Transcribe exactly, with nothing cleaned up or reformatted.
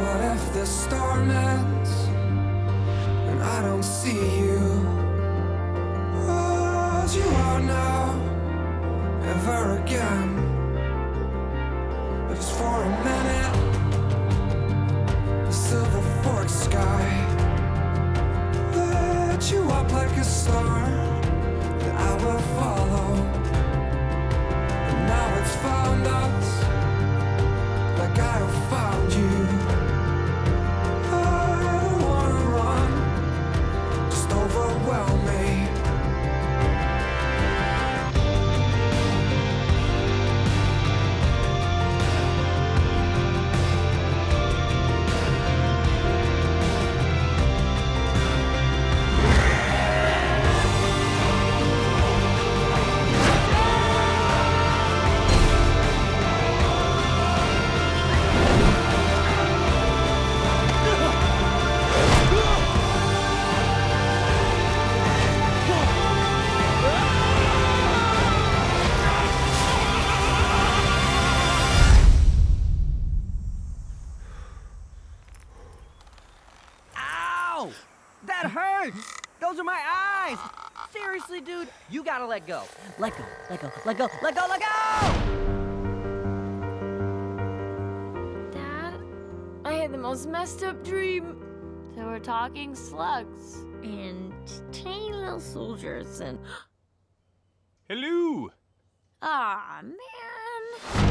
What if the storm ends and I don't see you? As you are now, ever again. Just for a minute, the silver forked sky lit you up like a star that I will follow. And now it's found us, like I have found you. I don't wanna run, just overwhelm me. That hurts! Those are my eyes! Seriously, dude, you gotta let go. Let go, let go, let go, let go, let go! Dad, I had the most messed up dream. There were talking slugs and tiny little soldiers and... Hello! Aw, man.